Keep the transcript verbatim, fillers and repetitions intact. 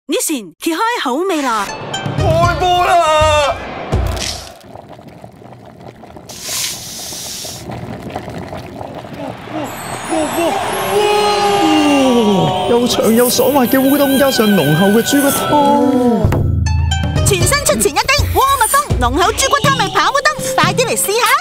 Nissan揭開口味啦！ 開波啦！ 哇！又長又爽滑嘅烏冬，加上濃厚嘅豬骨湯， 全新出前一丁窩蜜風濃厚豬骨湯味跑烏冬，快啲嚟試下！